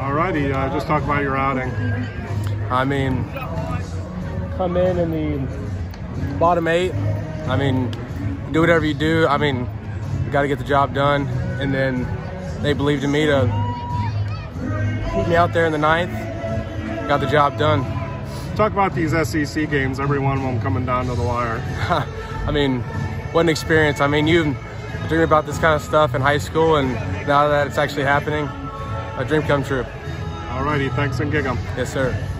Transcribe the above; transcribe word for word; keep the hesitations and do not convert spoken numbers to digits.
Alrighty, uh, just talk about your outing. I mean, come in in the bottom eight. I mean, do whatever you do. I mean, you got to get the job done. And then they believed in me to keep me out there in the ninth. Got the job done. Talk about these S E C games, every one of them coming down to the wire. I mean, what an experience. I mean, you dream about this kind of stuff in high school, and now that it's actually happening, a dream come true. Alrighty, thanks and gig 'em. Yes, sir.